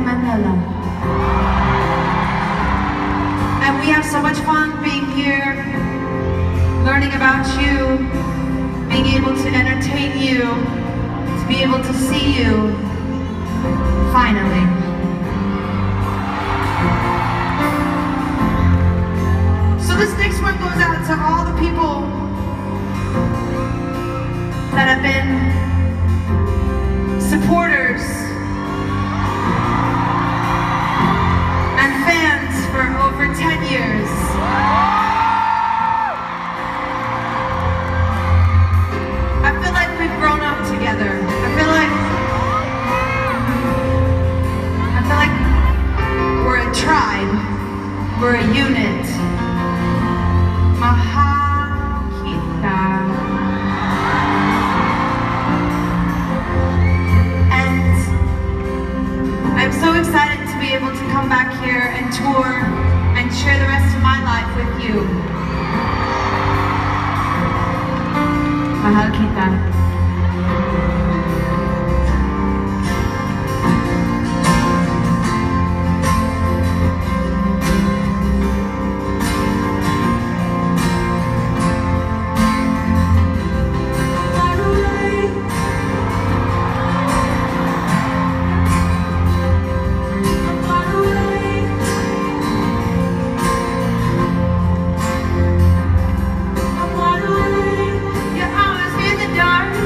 in Manila. And we have so much fun being here, learning about you, being able to entertain you, to be able to see you, finally. So this next one goes out to all the people that have been supporters and fans for over 10 years. I feel like we've grown up together. I feel like we're a tribe. We're a unit. I'm so excited to be able to come back here and tour and share the rest of my life with you. Mahal kita. Dark.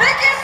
Thank you